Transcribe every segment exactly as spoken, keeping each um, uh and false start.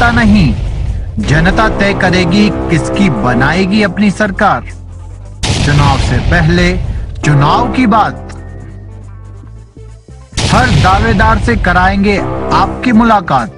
जनता नहीं, जनता तय करेगी किसकी बनाएगी अपनी सरकार। चुनाव से पहले चुनाव की बात, हर दावेदार से कराएंगे आपकी मुलाकात।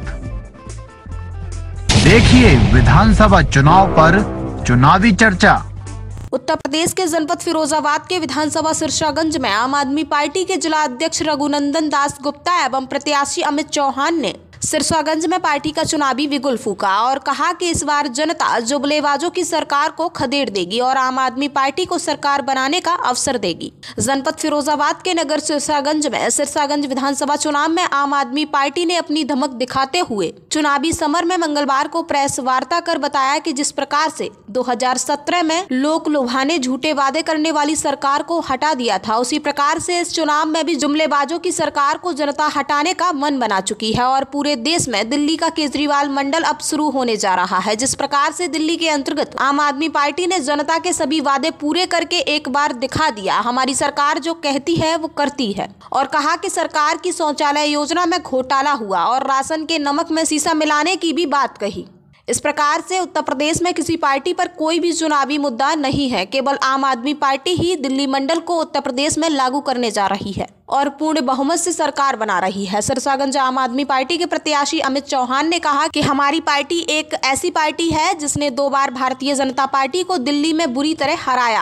देखिए विधानसभा चुनाव पर चुनावी चर्चा। उत्तर प्रदेश के जनपद फिरोजाबाद के विधानसभा सिरसागंज में आम आदमी पार्टी के जिला अध्यक्ष रघुनंदन दास गुप्ता एवं प्रत्याशी अमित चौहान ने सिरसागंज में पार्टी का चुनावी बिगुल फूका और कहा कि इस बार जनता जुमलेबाजों की सरकार को खदेड़ देगी और आम आदमी पार्टी को सरकार बनाने का अवसर देगी। जनपद फिरोजाबाद के नगर सिरसागंज में सिरसागंज विधानसभा चुनाव में आम आदमी पार्टी ने अपनी धमक दिखाते हुए चुनावी समर में मंगलवार को प्रेस वार्ता कर बताया कि जिस प्रकार से दो हजार सत्रह में लोक लुभाने झूठे वादे करने वाली सरकार को हटा दिया था, उसी प्रकार से इस चुनाव में भी जुमलेबाजों की सरकार को जनता हटाने का मन बना चुकी है और पूरे देश में दिल्ली का केजरीवाल मंडल अब शुरू होने जा रहा है। जिस प्रकार से दिल्ली के अंतर्गत आम आदमी पार्टी ने जनता के सभी वादे पूरे करके एक बार दिखा दिया, हमारी सरकार जो कहती है वो करती है, और कहा कि सरकार की शौचालय योजना में घोटाला हुआ और राशन के नमक में शीशा मिलाने की भी बात कही। इस प्रकार से उत्तर प्रदेश में किसी पार्टी पर कोई भी चुनावी मुद्दा नहीं है, केवल आम आदमी पार्टी ही दिल्ली मंडल को उत्तर प्रदेश में लागू करने जा रही है और पूर्ण बहुमत से सरकार बना रही है। सिरसागंज आम आदमी पार्टी के प्रत्याशी अमित चौहान ने कहा कि हमारी पार्टी एक ऐसी पार्टी है जिसने दो बार भारतीय जनता पार्टी को दिल्ली में बुरी तरह हराया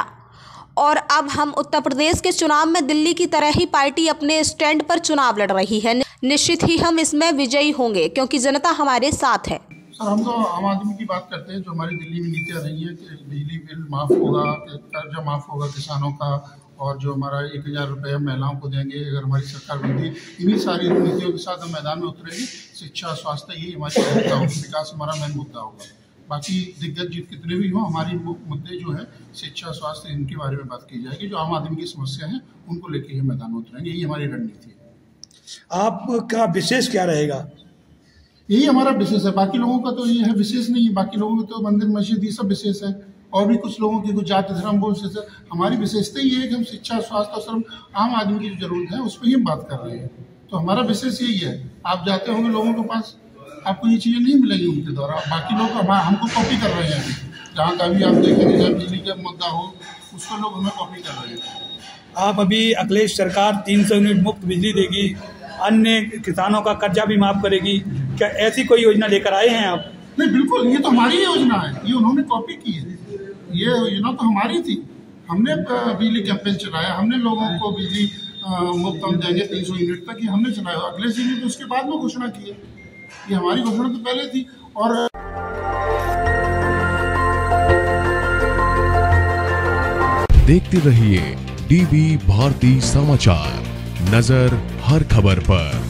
और अब हम उत्तर प्रदेश के चुनाव में दिल्ली की तरह ही पार्टी अपने स्टैंड पर चुनाव लड़ रही है। निश्चित ही हम इसमें विजयी होंगे क्योंकि जनता हमारे साथ है। सर, हम तो आम आदमी की बात करते हैं। जो हमारी दिल्ली में नीतियाँ रही है कि बिजली बिल माफ़ होगा, कर्जा माफ़ होगा किसानों का, और जो हमारा एक हज़ार रुपये महिलाओं को देंगे अगर हमारी सरकार बनती, इन्हीं सारी नीतियों के साथ हम मैदान में उतरेंगे। शिक्षा, स्वास्थ्य, यही हमारी मुद्दा होगा, विकास हमारा मेन मुद्दा होगा। बाकी दिग्गज जीत कितने भी हों, हमारी मुद्दे जो है शिक्षा, स्वास्थ्य, इनके बारे में बात की जाएगी। जो आम आदमी की समस्या है उनको लेकर ही मैदान में उतरेंगे, यही हमारी रणनीति है। आपका विशेष क्या रहेगा? यही हमारा विशेष है। बाकी लोगों का तो ये है विशेष नहीं है, बाकी लोगों के तो मंदिर मस्जिद ये सब विशेष है, और भी कुछ लोगों की कुछ जाति धर्म वो विशेष है। हमारी विशेषता ये है कि हम शिक्षा, स्वास्थ्य और श्रम, आम आदमी की जो जरूरत है उस पर ही हम बात कर रहे हैं। तो हमारा विशेष यही है। आप जाते होंगे लोगों के पास, आपको ये चीज़ें नहीं मिलेंगी उनके द्वारा। बाकी लोग हम हमको कॉपी कर रहे हैं। अभी जहाँ का भी आप देखेंगे, जहाँ बिजली का मुद्दा हो उसको लोग हमें कॉपी कर रहे हैं। आप अभी अखिलेश सरकार तीन सौ यूनिट मुफ्त बिजली देगी, अन्य किसानों का कर्जा भी माफ करेगी, क्या ऐसी कोई योजना लेकर आए हैं आप? नहीं, बिल्कुल, ये तो हमारी योजना है, ये उन्होंने कॉपी की है। ये योजना तो हमारी थी, हमने बिजली कैंपेन चलाया, हमने लोगों को बिजली मुफ्त हम देंगे तीन सौ यूनिट तक, ये हमने चलाया। अगले जी ने तो उसके बाद में घोषणा की है, ये हमारी घोषणा तो पहले थी। और देखते रहिए डीवी भारती समाचार, नजर हर खबर पर।